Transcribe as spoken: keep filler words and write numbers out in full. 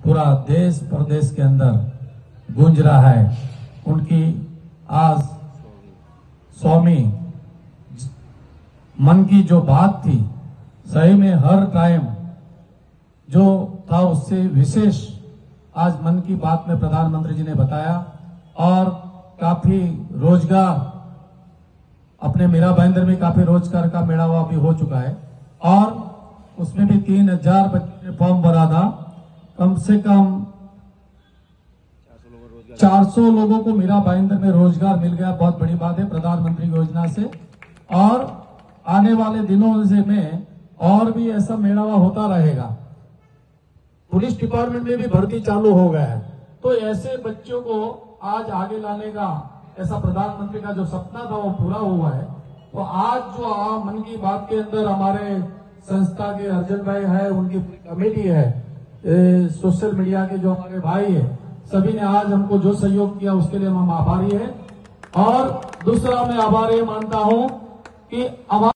पूरा देश प्रदेश के अंदर गूंज रहा है। उनकी आज स्वामी मन की जो बात थी, सही में हर टाइम जो था उससे विशेष आज मन की बात में प्रधानमंत्री जी ने बताया। और काफी रोजगार अपने मीरा भाईंदर में काफी रोजगार का मेला हुआ भी हो चुका है और उसमें भी तीन हजार बच्चे ने फॉर्म भरा था। कम से कम चार सौ लोगों को मीरा भाईंदर में रोजगार मिल गया। बहुत बड़ी बात है प्रधानमंत्री योजना से। और आने वाले दिनों से में और भी ऐसा मेला होता रहेगा। पुलिस डिपार्टमेंट में भी भर्ती चालू हो गया है। तो ऐसे बच्चों को आज आगे लाने का ऐसा प्रधानमंत्री का जो सपना था वो पूरा हुआ है। तो आज जो आ, मन की बात के अंदर हमारे संस्था के अर्जुन भाई है, उनकी कमेटी है, ए, सोशल मीडिया के जो हमारे भाई है, सभी ने आज हमको जो सहयोग किया उसके लिए हम आभारी है। और दूसरा मैं आभार ये मानता हूं कि